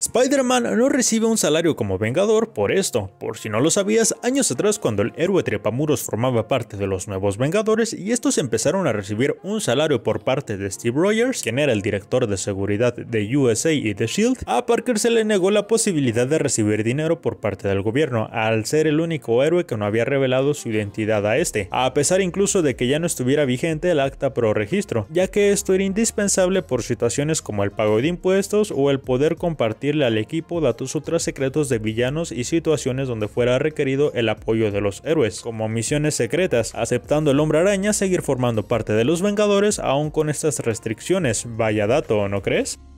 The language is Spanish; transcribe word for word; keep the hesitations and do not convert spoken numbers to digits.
Spider-Man no recibe un salario como Vengador por esto. Por si no lo sabías, años atrás cuando el héroe Trepamuros formaba parte de los Nuevos Vengadores y estos empezaron a recibir un salario por parte de Steve Rogers, quien era el director de seguridad de U S A y de Shield, a Parker se le negó la posibilidad de recibir dinero por parte del gobierno, al ser el único héroe que no había revelado su identidad a este, a pesar incluso de que ya no estuviera vigente el acta pro registro, ya que esto era indispensable por situaciones como el pago de impuestos o el poder compartir al equipo datos ultra secretos de villanos y situaciones donde fuera requerido el apoyo de los héroes, como misiones secretas, aceptando el Hombre Araña seguir formando parte de los Vengadores aún con estas restricciones. Vaya dato, ¿no crees?